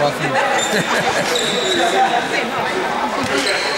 alla fine.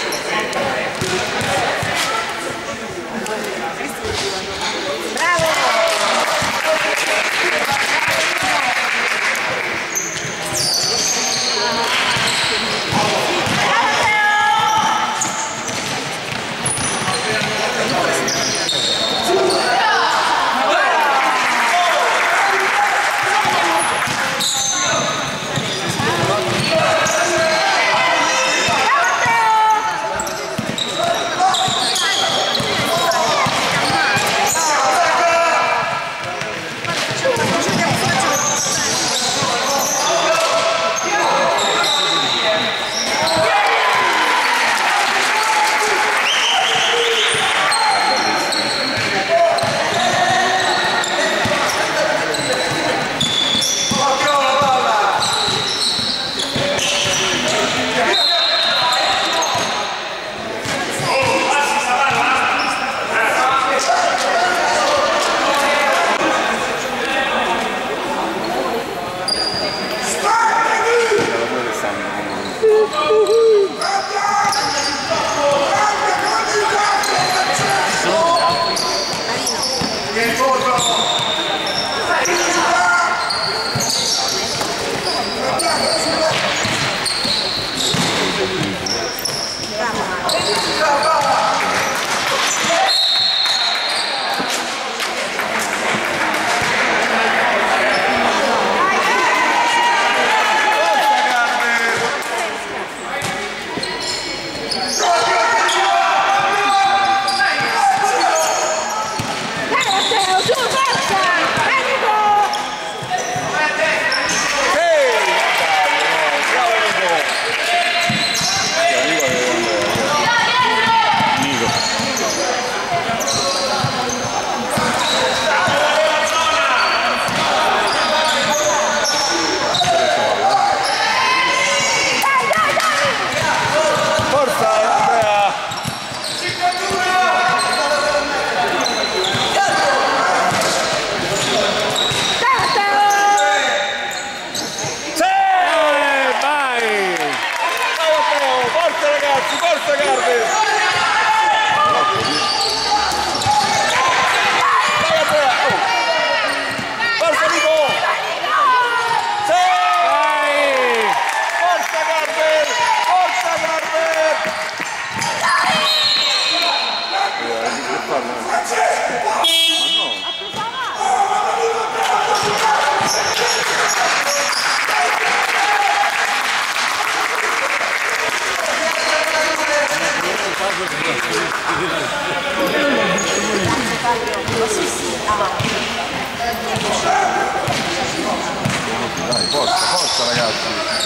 Dai, forza ragazzi.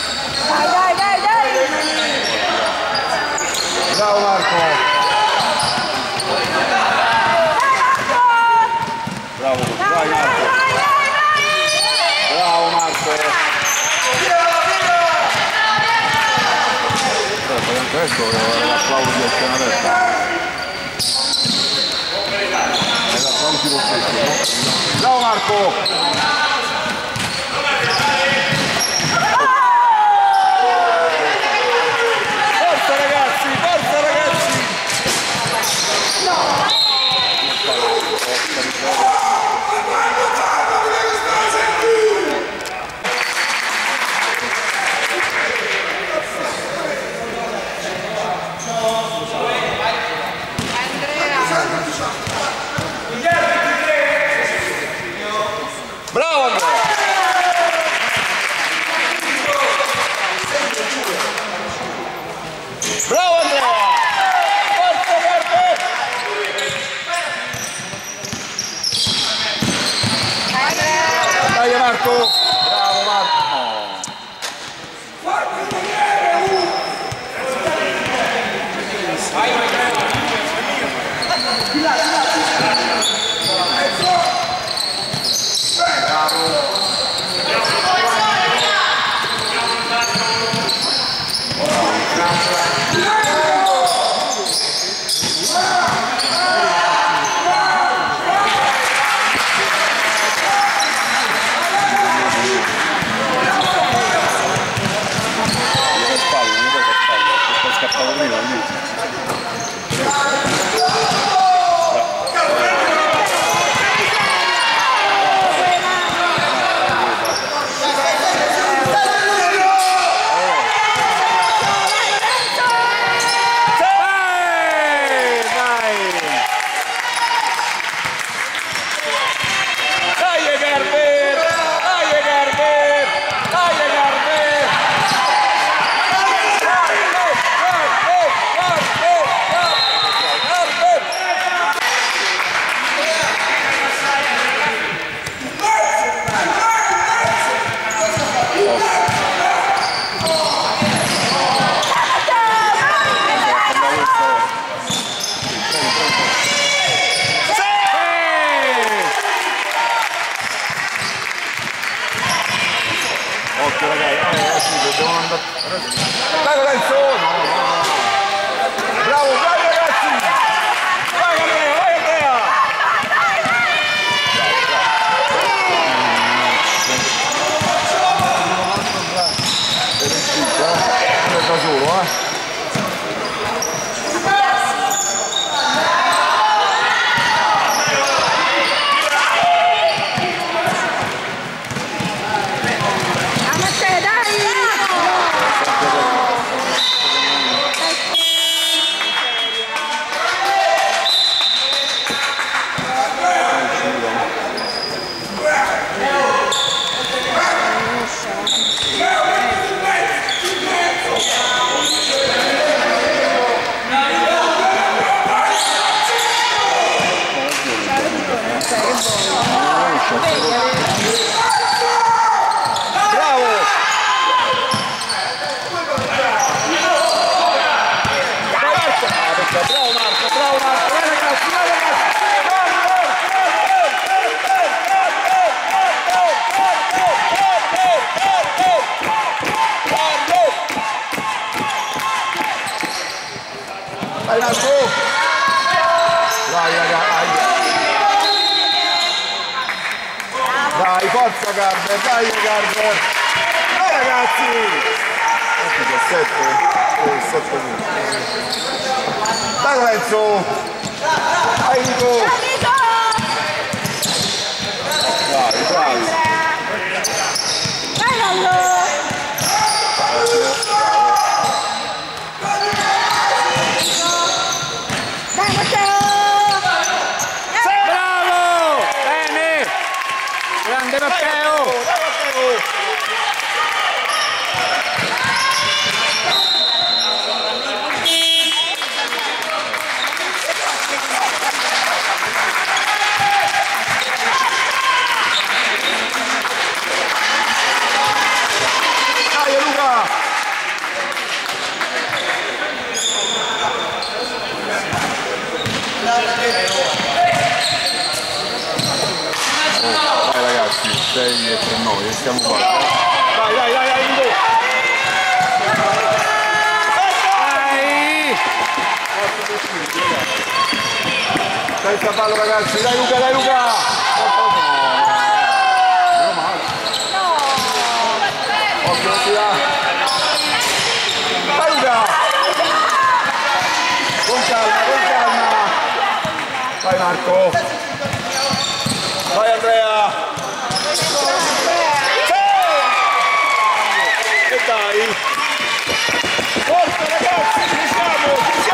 Dai. Bravo Marco. Bravo, vai Marco. Bravo Marco. Questo è l'applauso di appena detto. È l'applauso lo stesso. Bravo Marco. Bravo Andrea! Bravo Andrea! Forza Marco! Dai Marco! Bravo Marco! Stavo prima lì. Occhio ragazzi, dobbiamo andare. Dai Lorenzo! No. Bravo, vai ragazzi! Vai Andrea, vai Andrea! È da solo, Vai Marco! Dai ragazzi! Dai, forza Garber, dai Garber! Dai ragazzi! 17 punti. Dai Lorenzo! Dai Nico! Dai, bravi! Dai Lollo! Grande Matteo! Dai Luca! Dai ragazzi, 6 e 3 noi, stiamo qua. Dai, Nico! Dai cavallo ragazzi, dai Luca! Meno male. Occhio, non si dà. Dai Luca! Con calma! Vai Marco! Vai Andrea! E dai! Forza ragazzi, ci siamo!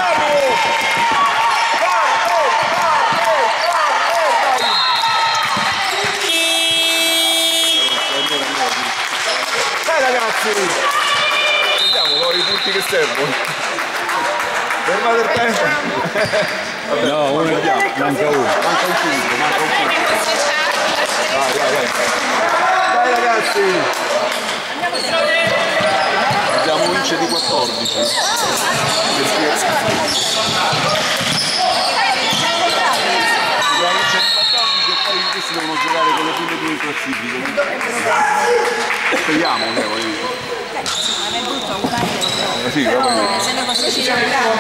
Dai ragazzi! Vediamo i punti che servono. Fermate il tempo! No, uno manca uno. Manca un punto. Dai ragazzi! Abbiamo un vince di 14. E poi questi devono giocare con le prime due in classifica. Speriamo, sì, va bene. Se no così ci siamo Abbiamo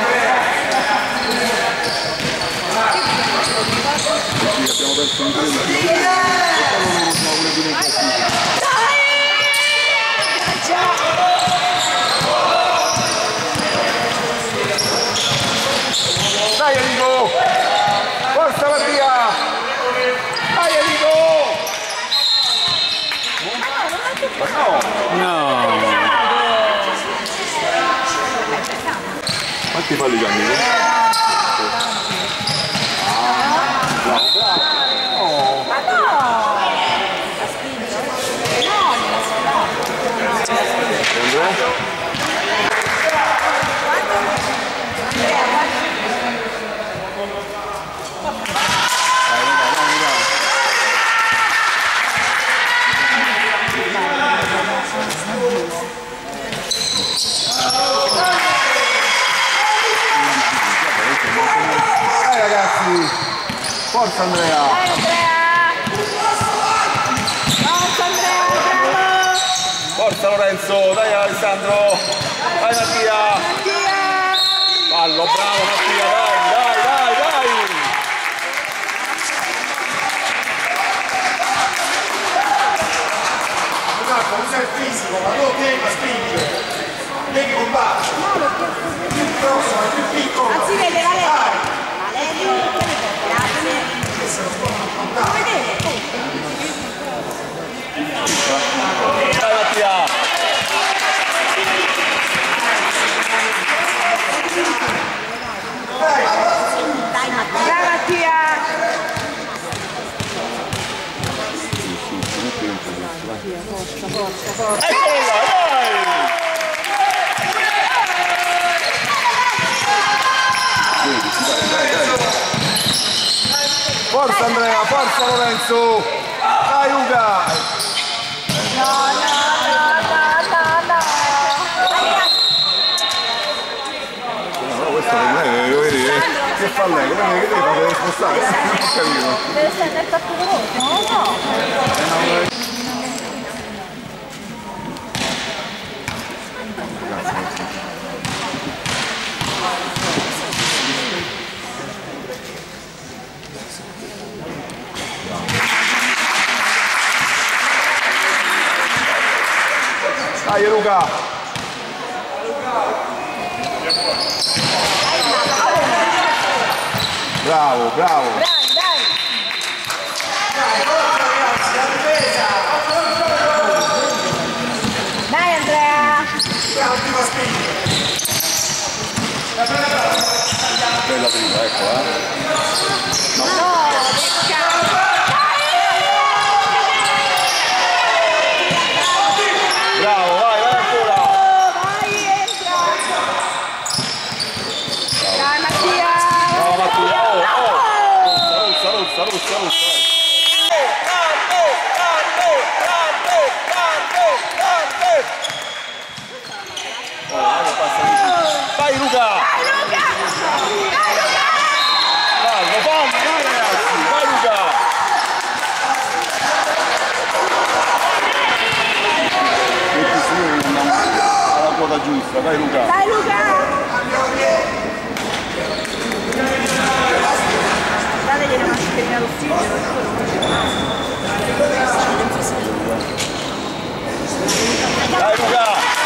perso un tempo. E poi loro sono con le prime in classifica. Dai Enrico! Forza Mattia! Dai Enrico! No. Quanti falli c'ha Enrico? Bravo, bravo! Ma no! Dai ragazzi! Forza Andrea! Dai Andrea! Forza Andrea, bravo! Forza Lorenzo! Dai Alessandro! Dai Mattia! Mattia! Fallo, bravo Mattia! Dai, dai, dai, dai! Esatto, usa il fisico, ma tu devi spingere, devi combattere, più grosso, più piccolo. Anzi vede Valerio! Valerio! Grazie! Lo vedete? Dai Mattia! Dai Mattia! Dai Mattia! Forza, forza, forza! Eccola, dai! Forza Andrea, forza Lorenzo! Dai Luca! No, no, no, no, no, no! Questo non è, devo vedere. Che fa lei? Come che devi fare? Deve spostare? Non ho capito. Deve stare nel tappo veloce, non lo so! Dai Luca! Bravo, bravo! Dai, dai! Dai Andrea! L'ultima spinta. Bella prima, ecco, No, peccato! Bravo, vai, vai ancora! Vai, entra! Dai Mattia! Bravo Mattia! Oh! Rossa, rossa, rossa, rossa! Vai Luca! Dai Luca! Dai Luca! Fallo, fallo, vai ragazzi! Vai Luca! Alla quota giusta, vai Luca! Dai Luca! Dategli una mascherina d'ossigeno. Dai Luca!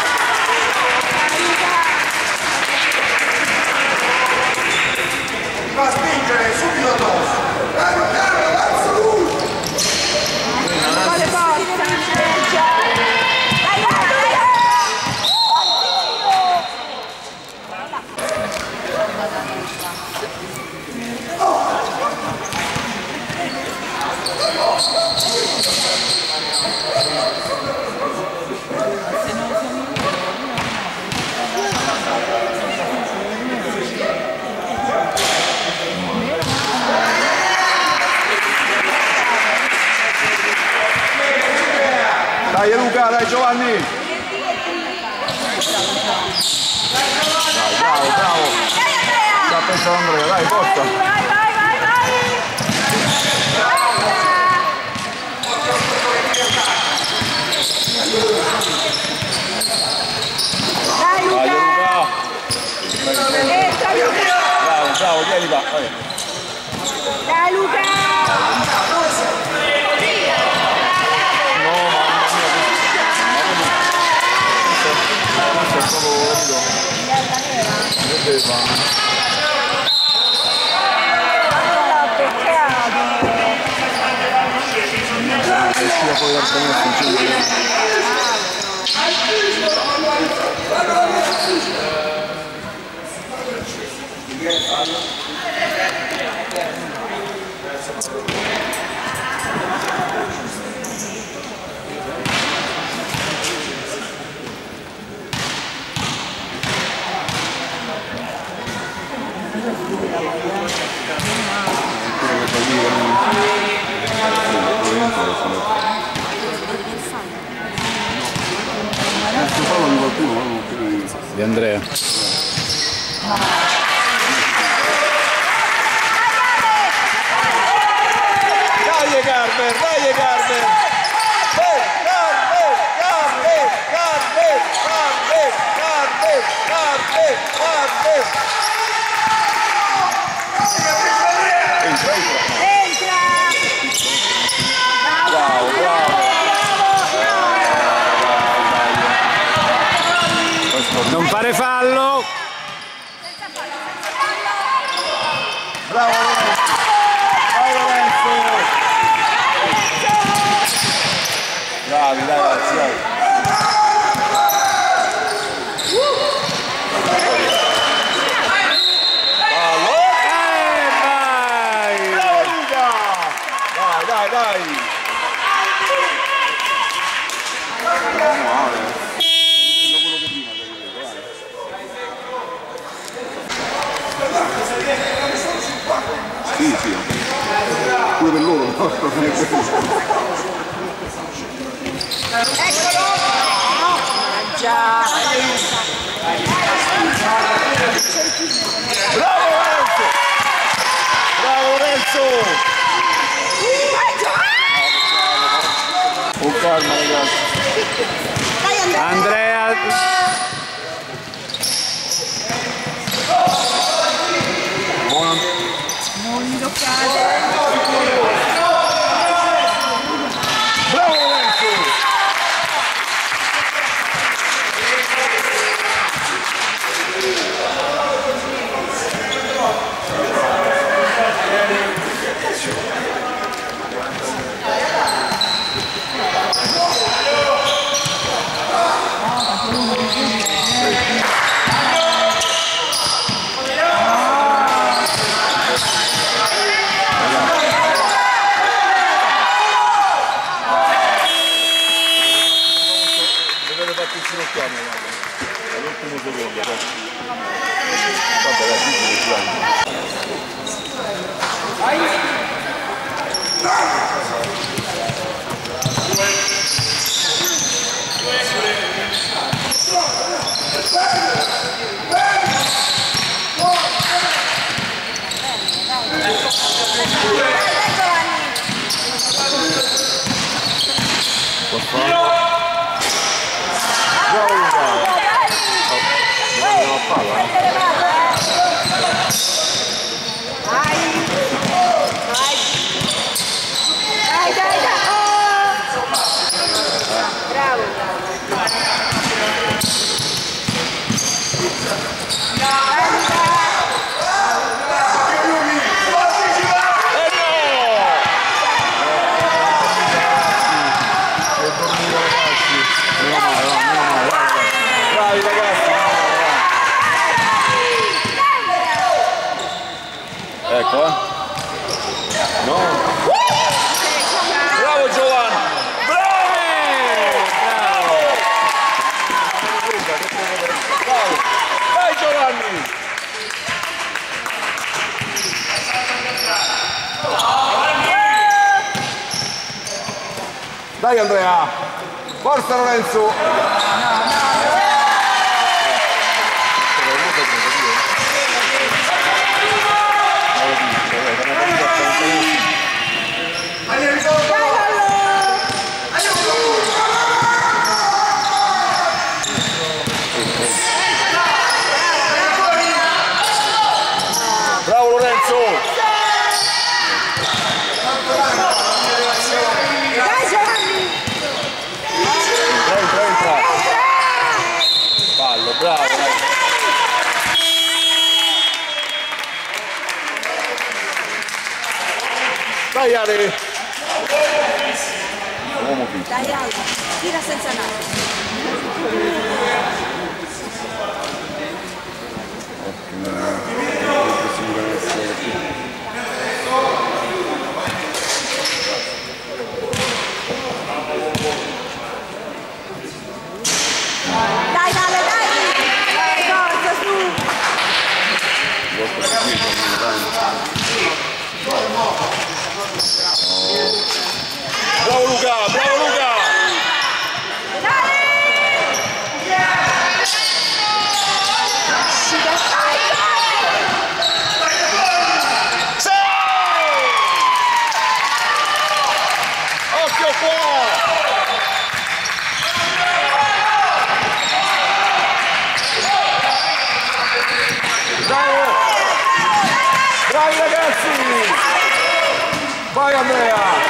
Va a spingere subito addosso. Quale forza! Dai Luca! Dai Luca, dai Giovanni! Dai, bravo, bravo! Dai Andrea! Sta pensando Andrea, dai, forza! Vai, vai, vai, vai! Dai Dai Luca! Luca! Entra Luca! Bravo, bravo, vieni qua! Vai. Dai Luca! No, mamma mia, questo è proprio che deve fare? Di Andrea. Dai Garber, dai Garber! Entra! Bravo, bravo! Non fare fallo! Bravo Lorenzo! Vai Lorenzo! Bravi ragazzi, dai! Fallo! Vai! Bravo Luca! Dai, dai, dai! Sì, sì, pure per loro, no? Non è quello. Già! Bravo Lorenzo! Bravo Lorenzo! Con calma ragazzi! Dai Andrea! Andrea! Buona! Non giocare! Bravo Lorenzo! Deve farti il ginocchiamo, guarda. All'ultimo secondo. Vabbè, la bravi ragazzi! Ecco, no! Bravo Giovanni! Bravi! Bravo! Dai Giovanni! Dai Andrea! Forza Lorenzo! Bravo Lorenzo! Dai Giovanni! Entra! Fallo, bravo! Dai Ale! uomo fisso. Dai, Alba, tira senza naso. Dai, Dale, dai! Forza, su! Bravo Luca, bravo Luca! Occhio qua! Bravo! Bravi ragazzi! Vai Andrea!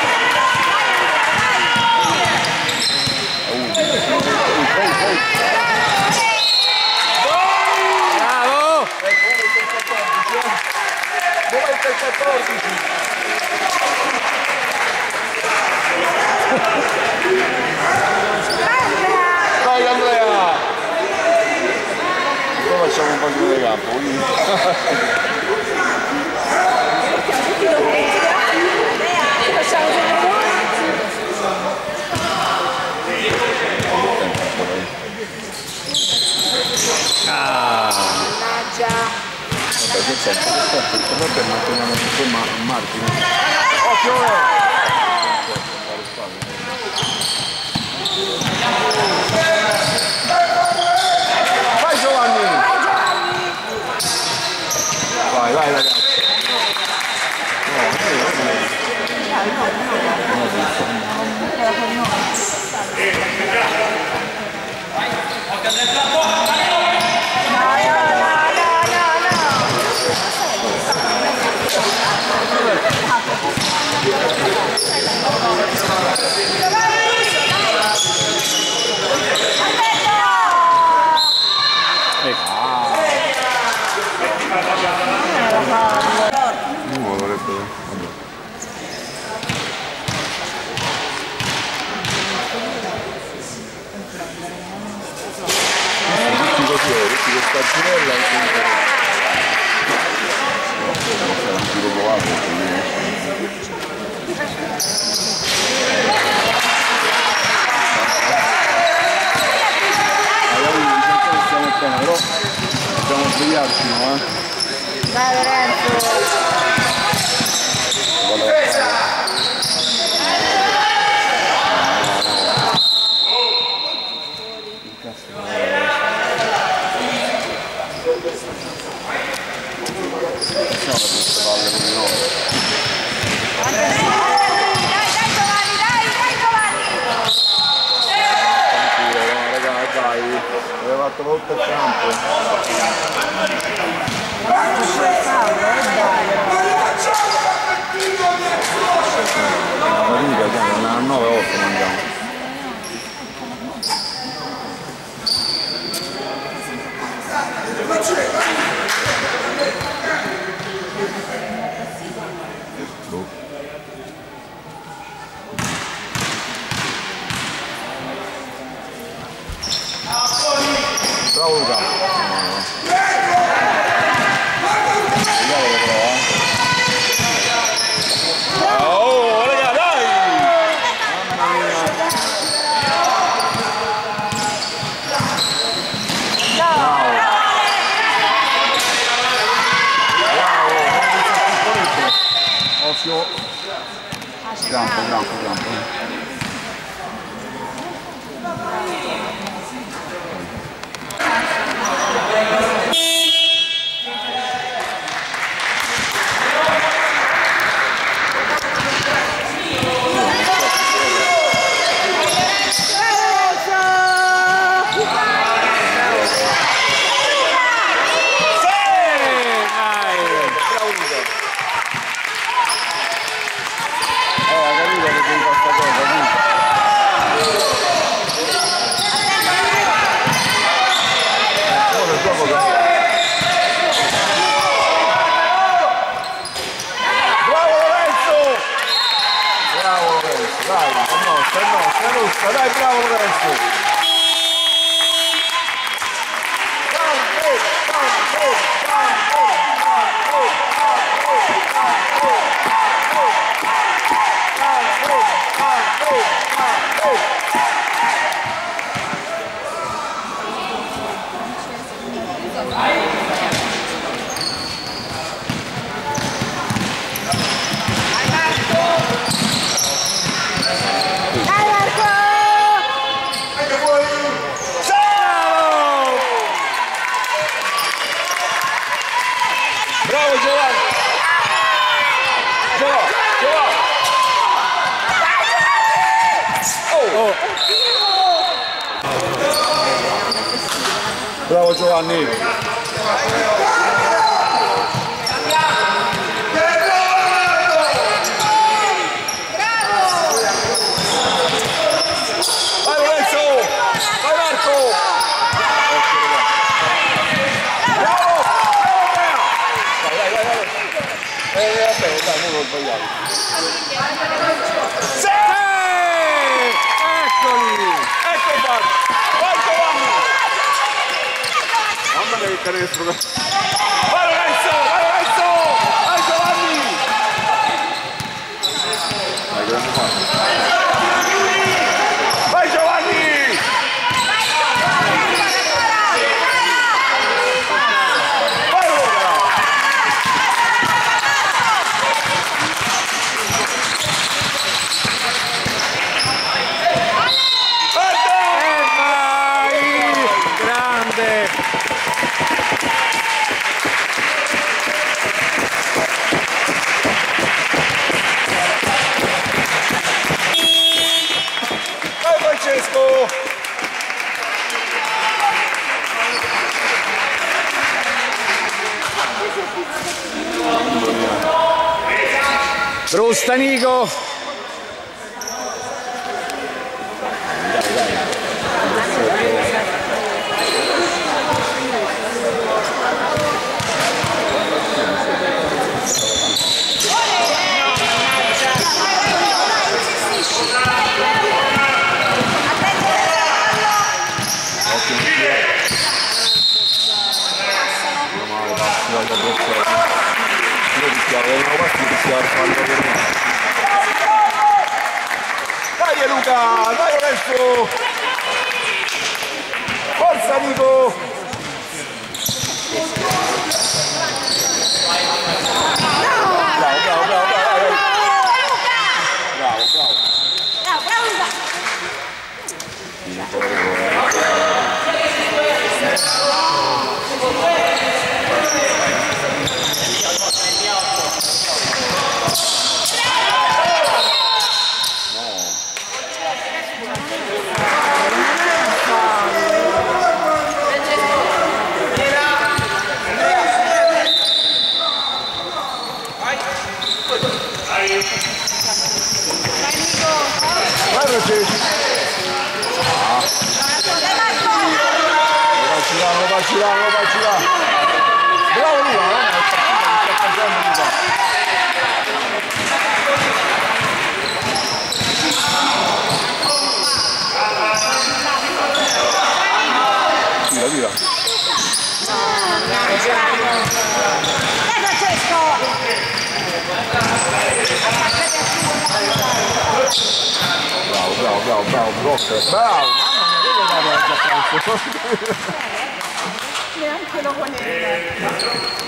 Bravo! Momento il 14! Dai Andrea! Poi facciamo un po' di telecampo, quindi... Facciamo sempre Vai Giovanni! Vai, vai ragazzi! No, dovrebbe... Vabbè. Tutti così, tutti questa girella e quindi... Sarà un tiro provato. Stiamo bene, però dobbiamo svegliarci, no? Vai Lorenzo! Aveva fatto molto il campo. La Liga, a 9 volte mangiamo. Bravo Luca. Oh, raga, dai! Mamma mia. Occhio. Campo. Capito che devi fare sta cosa? Forza, dai, bravo Lorenzo! Bravo Giovanni! Oh. Bravo Giovanni! Vai Lorenzo! Vai Marco! Vabbè, dai, non l'ho sbagliato. Sì! Eccoli! Ecco il bar! Vai Giovanni! Mamma mia che canestro! Vai Lorenzo! Vai Lorenzo! Vai Giovanni! Dai, grande fatto! Vai Giovanni! Vai Luca! Grande! Vai Francesco! Frusta Nico! Dai Luca, dai Lorenzo! Forza Nico! Bravo, bravo, bravo, bravo, Vai là. Bravo Luca, Tira, tira. Bravo, blocco. Bravo, mamma mia, che neanche lo voleva.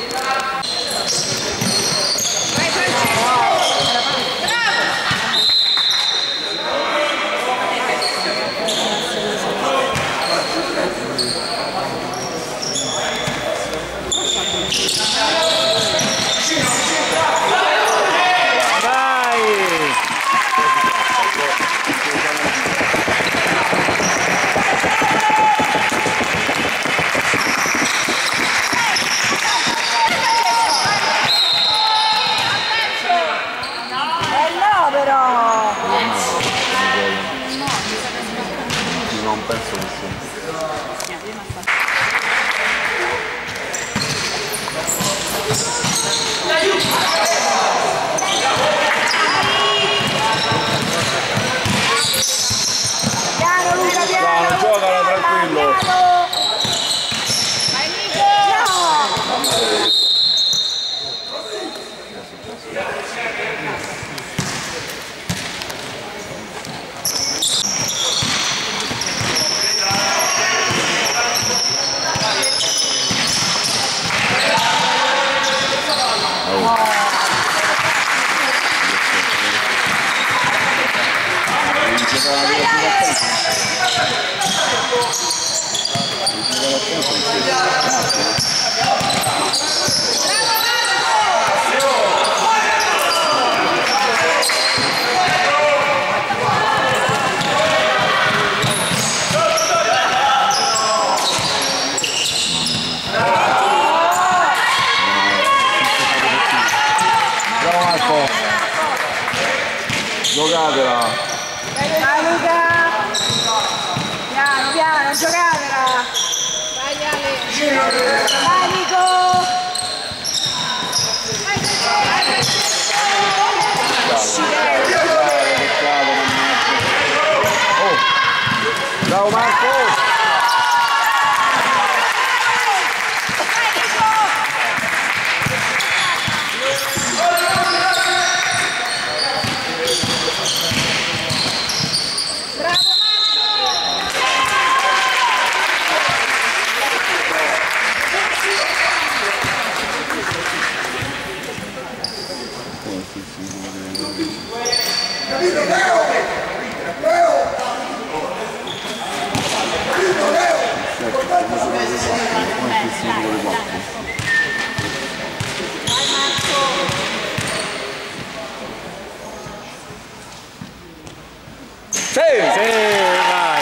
Giocatela! Vai Luca! Piano, piano, giocatela! Vai Ale! Vai Nico! Ciao Marco! Sì, vai!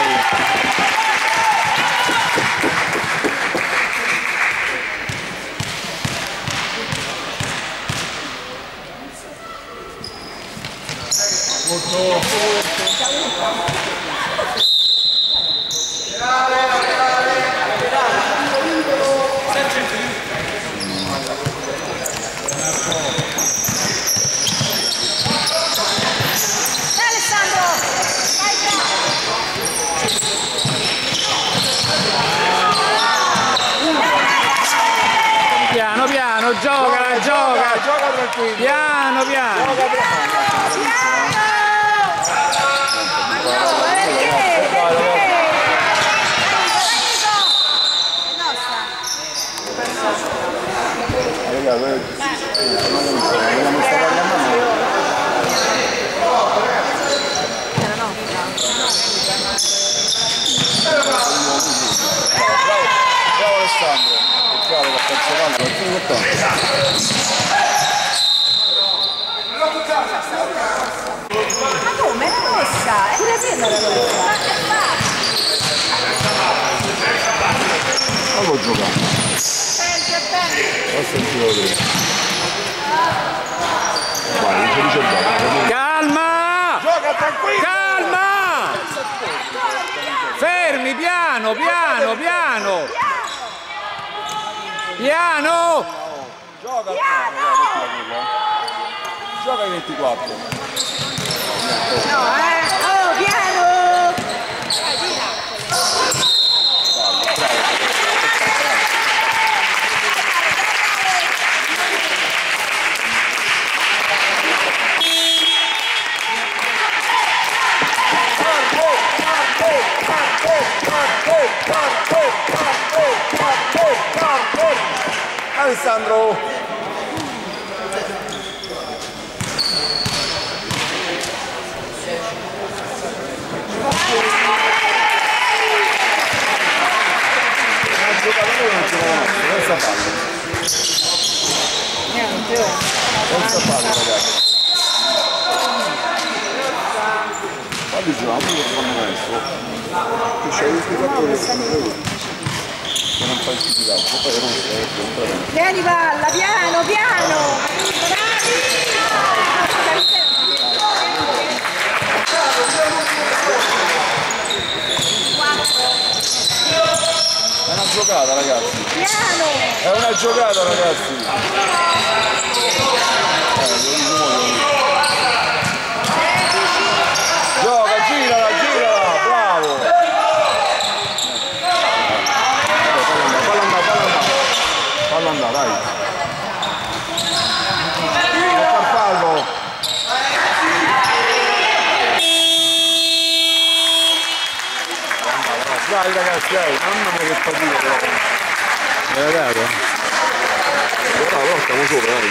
Piano piano, giocala, gioca! Gioca tranquillo! Piano piano! Bravo Alessandro! È chiaro che ha perso tanto, è più importante. Ma come? È rossa! È pure quella la rossa! Ma può giocare. Questo è il tiro 3. Vai, non si dice bene. Calma! Gioca tranquillo! Calma! Fermi, piano, piano, piano! Piano! Gioca! Gioca ai 24. No, oh, piano! Alessandro! Senza fallo ragazzi. Falli giocare, poi lo fanno adesso. Tu c'hai il giocatore che non fai schifo, poi non sei. Vieni palla, piano, piano! È una giocata ragazzi. Piano! È una giocata ragazzi. Gioca, girala, girala, bravo. Fallo andare, dai. Tocca il fallo. Dai ragazzi, dai, mamma mia che fatica però. L'hai dato? Però stiamo sopra, dai.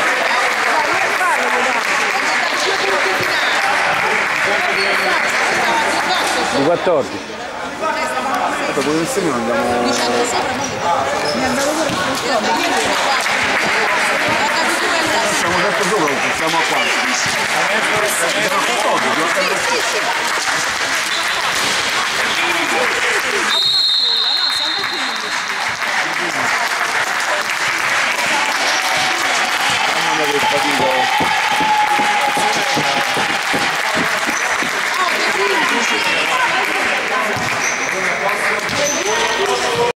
Vai, Di 14. Dopo il segno andiamo... Dicendo sopra, mi andavo pure il Siamo sempre sopra, siamo a quanto? Mamma mia che fatica.